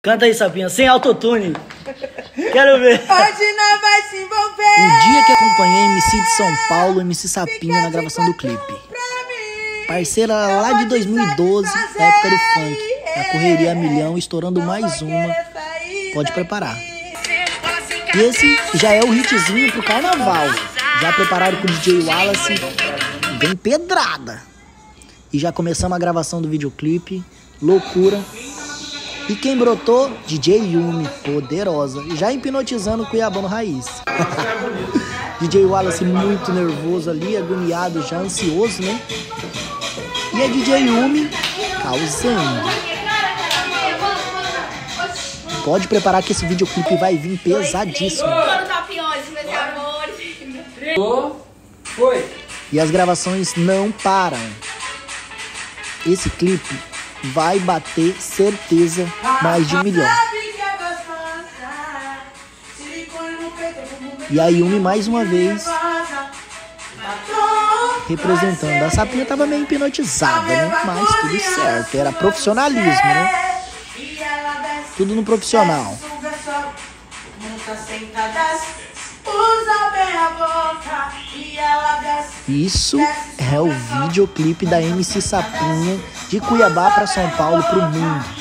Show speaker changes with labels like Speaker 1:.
Speaker 1: Canta aí, Sapinha, sem autotune. Quero ver.
Speaker 2: Hoje não vai se envolver.
Speaker 3: O dia que acompanhei MC de São Paulo, MC Sapinha, na gravação do clipe. Parceira lá de 2012, na época do funk. A correria a milhão, estourando mais uma. Pode preparar. E esse já é o hitzinho pro carnaval. Já preparado com o DJ Wallace. Bem pedrada. E já começamos a gravação do videoclipe. Loucura. E quem brotou? DJ Yumi, poderosa. Já hipnotizando o cuiabano raiz. DJ Wallace muito nervoso ali, agoniado, já ansioso, né? E a DJ Yumi causando. Pode preparar que esse videoclipe vai vir pesadíssimo.
Speaker 2: Foi.
Speaker 3: E as gravações não param. Esse clipe vai bater, certeza, mais de 1 milhão. E a Yumi mais uma vez representando. A Sapinha tava meio hipnotizada, né? Mas tudo certo, era profissionalismo, né? Tudo no profissional. Isso é o videoclipe da MC Sapinha de Cuiabá para São Paulo pro mundo.